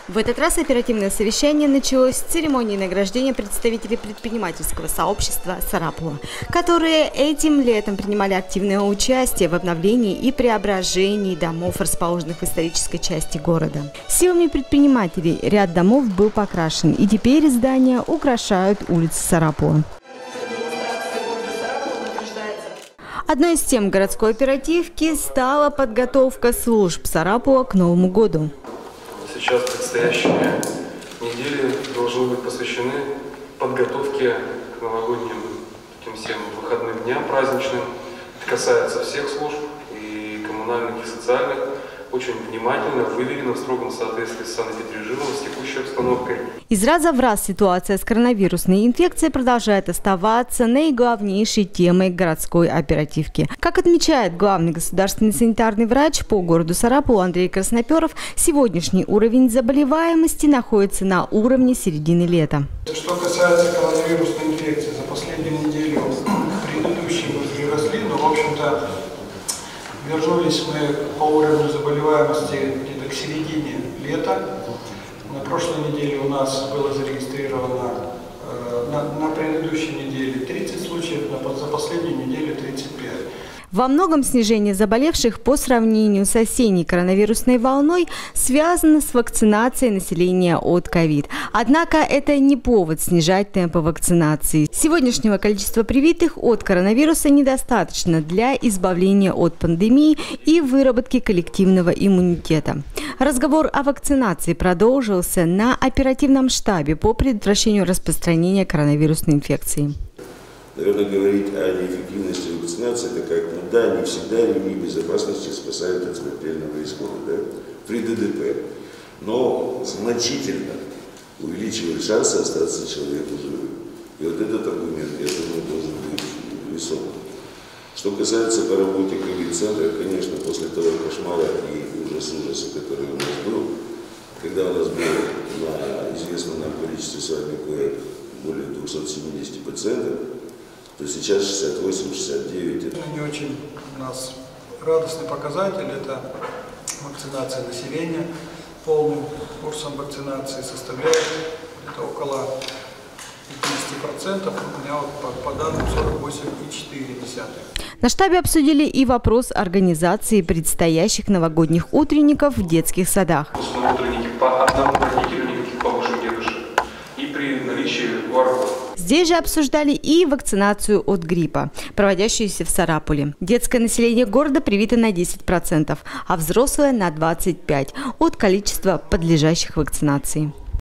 В этот раз оперативное совещание началось с церемонии награждения представителей предпринимательского сообщества Сарапула, которые этим летом принимали активное участие в обновлении и преображении домов, расположенных в исторической части города. Силами предпринимателей ряд домов был покрашен, и теперь здания украшают улицы Сарапула. Одной из тем городской оперативки стала подготовка служб Сарапула к Новому году. Сейчас предстоящие недели должны быть посвящены подготовке к новогодним таким всем выходным дням праздничным. Это касается всех служб, и коммунальных, и социальных. Очень внимательно, выверено, в строгом соответствии с санэпидрежимом, с текущей обстановкой. Из раза в раз ситуация с коронавирусной инфекцией продолжает оставаться наиглавнейшей темой городской оперативки. Как отмечает главный государственный санитарный врач по городу Сарапулу Андрей Красноперов, сегодняшний уровень заболеваемости находится на уровне середины лета. Что касается коронавирусной инфекции, за последнюю неделю предыдущие мы приросли, но, в общем-то, вернулись мы по уровню заболеваемости где-то к середине лета. На прошлой неделе у нас было зарегистрировано, на предыдущей неделе 30 случаев, за последнюю неделю 35. Во многом снижение заболевших по сравнению с осенней коронавирусной волной связано с вакцинацией населения от ковид. Однако это не повод снижать темпы вакцинации. Сегодняшнего количества привитых от коронавируса недостаточно для избавления от пандемии и выработки коллективного иммунитета. Разговор о вакцинации продолжился на оперативном штабе по предотвращению распространения коронавирусной инфекции. Наверное, говорить о неэффективности вакцинации, это как, ну да, не всегда ремни безопасности спасают от смертельного исхода, да, при ДДП, но значительно увеличивают шансы остаться человеку живым. И вот этот аргумент, я думаю, должен быть весом. Что касается по работе ковид-центра, конечно, после того кошмара и ужаса, который у нас был, когда у нас было на известном нам количестве с вами коек более 270 пациентов, то сейчас 68-69. Это не очень у нас радостный показатель, это вакцинация населения. Полным курсом вакцинации составляет где-то около 50%, у меня вот по данным 48,4%. На штабе обсудили и вопрос организации предстоящих новогодних утренников в детских садах. Утренники по одному родителю, никаких бабушек, дедушек, и при наличии воров. Здесь же обсуждали и вакцинацию от гриппа, проводящуюся в Сарапуле. Детское население города привито на 10%, а взрослое на 25% от количества подлежащих вакцинации.